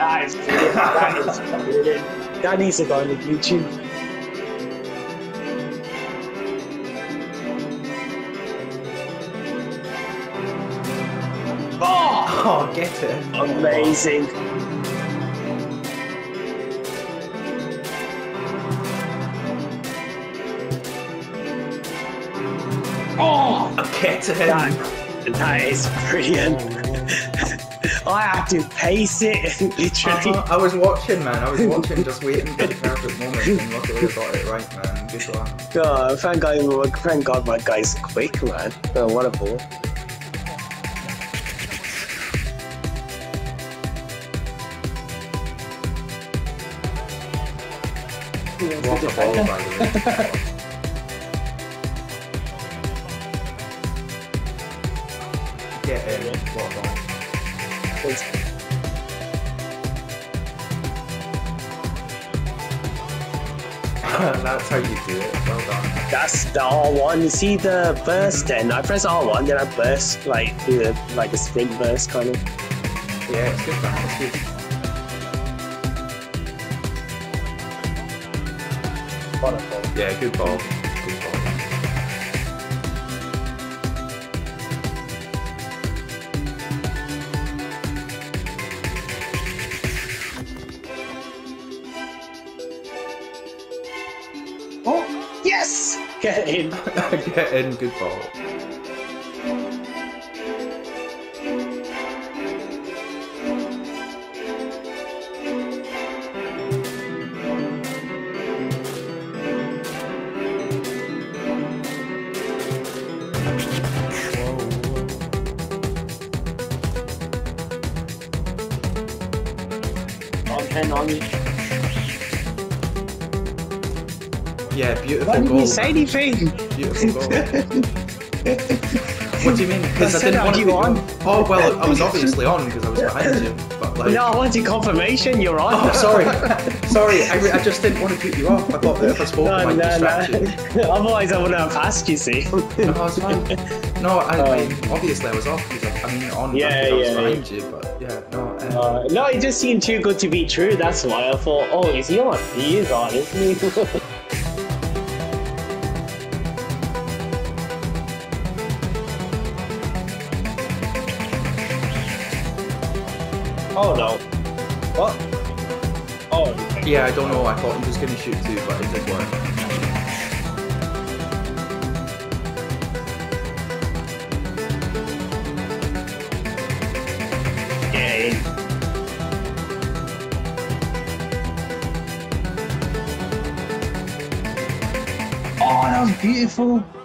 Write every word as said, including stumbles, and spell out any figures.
That is brilliant. That is brilliant. That needs to go on YouTube. Oh! Oh, get it. Amazing. Oh! Get it. That, that is brilliant. I had to pace it, literally. Uh, I was watching, man. I was watching, just waiting for the perfect moment, and luckily I got it right, man. Good one. God, thank God, thank God my guy's quick, man. Oh, what a ball. What a ball, by the way. Get in. What a ball. That's how you do it. Well done. That's the R one. You see the burst then? I press R one, then I burst, like, do the, like a sprint burst kind of. Yeah, it's good, man. It's good. Wonderful. Yeah, good ball. Good ball. Oh, yes! Get in. Get in, good ball. On you. Yeah, beautiful Why didn't goal. you say anything? Beautiful goal. What do you mean? Because I, I didn't want to you be on. Oh, well, I was obviously on because I was behind you. But like... No, I wanted confirmation you're on. Oh, sorry. Sorry, I, I just didn't want to put you off. I thought that if I spoke, no, I might no, distract no. you. Otherwise, I wouldn't have asked you, see. No, it's fine. No, I, Um, I mean, obviously I was off because I, I mean, on Yeah, because I was yeah, behind you, but yeah, no. Um, Uh, no, it just seemed too good to be true. That's why I thought, oh, is he on? He is on, isn't he? Oh no. What? Oh. Okay. yeah, I don't know. I thought he was going to shoot too, but it did work. Yay. Oh, that was beautiful.